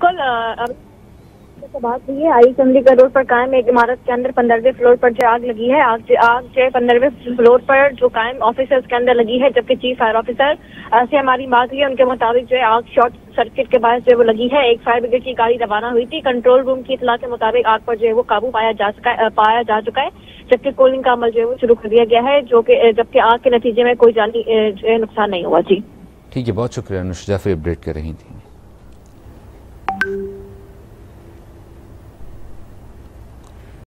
बिल्कुल से बात हुई है। आई चंडीगढ़ रोड पर कायम एक इमारत के अंदर 15वें फ्लोर पर जो आग लगी है, आग जो है 15वें फ्लोर पर जो कायम ऑफिस है उसके अंदर लगी है, जबकि चीफ फायर ऑफिसर से हमारी बात हुई है। उनके मुताबिक जो है आग शॉर्ट सर्किट के बाद जो वो लगी है। एक फायर ब्रिगेड की गाड़ी रवाना हुई थी। कंट्रोल रूम की इतला के मुताबिक आग पर जो है वो काबू पाया जा चुका है, जबकि कूलिंग का अमल जो है वो शुरू कर दिया गया है, जबकि आग के नतीजे में कोई जानी नुकसान नहीं हुआ। जी ठीक है, बहुत शुक्रिया अनुष जाफरी, अपडेट कर रही थी।